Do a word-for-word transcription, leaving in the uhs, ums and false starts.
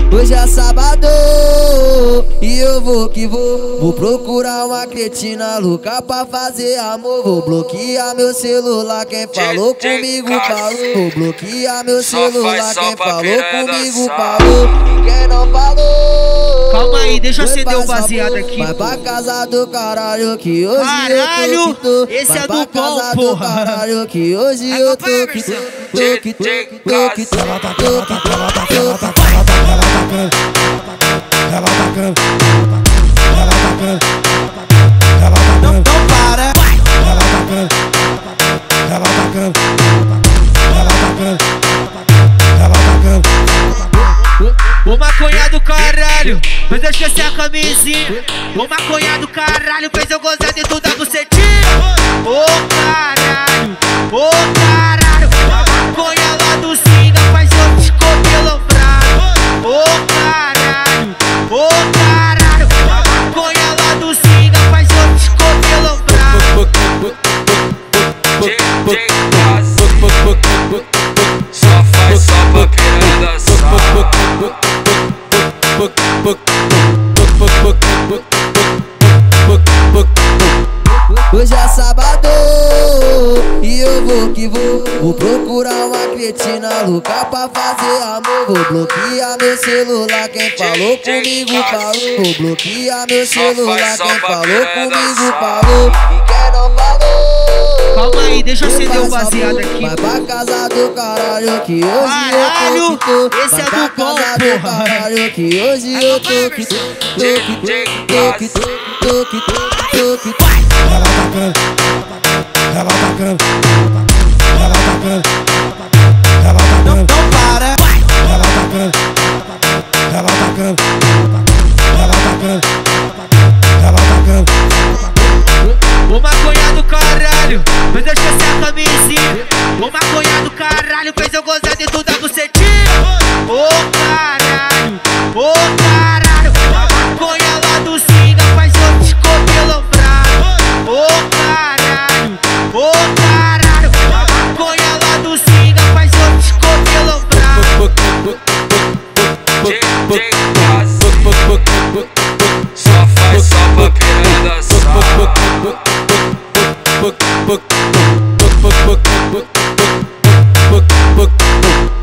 Hoje é sábado e eu vou que vou. Vou procurar uma cretina louca pra fazer amor. Vou bloquear meu celular, quem falou comigo falou. Vou bloquear meu celular, quem falou comigo falou. Quem não falou, calma aí, deixa eu acender o baseado aqui. Vai pra casa do caralho que hoje caralho, eu tô que tô. Esse Vai é pra do bom, casa porra. do caralho que hoje eu tô que tô. Tô que tô, tô que tô, tô que tô. Ela tá cantando, ela tá cantando, ela tá cantando, não para. Ela tá cantando, ela tá cantando, ela tá cantando, ela tá cantando. O maconha do caralho fez eu esquecer a camisinha. O maconha do caralho fez eu gozar dentro da bucetinha. Ô caralho, ô caralho, a maconha lá do Singa faz eu te comer lombrado. Ô caralho, ô caralho, a maconha lá do Singa faz eu te comer lombrado. Só faz só pra piranha dançar. Hoje é sábado e eu vou que vou. Vou procurar uma cretina louca pra fazer amor. Vou bloquear meu celular, quem falou comigo falou. Vou bloquear meu celular, quem falou comigo falou. E quem não falou, calma aí, deixa eu acender o baseado aqui. vai pra casa do caralho que hoje caralho, eu tô que tô. esse é Vai do pra bom, casa do porra. caralho que hoje eu tô que tô. Tô que tô, tô que tô, tô que tô, tô que tô. Ela tá cantando, ela tá cantando, ela tá cantando, ela tá cantando, não para. Ela tá cantando, ela tá cantando, ela tá cantando, ela tá cantando. O maconha do caralho fez eu esquecer a camisinha. O maconha do caralho fez eu gozar dentro da bucetinha. Ô caralho, ô caralho, a maconha lá do Singa faz eu te comer lombrado. Ô caralho, ô caralho, a maconha lá do Singa faz eu te comer lombrado. Só faz só pra piranha dançar. Book, book, book, book, book, book, book, book, book, book, book.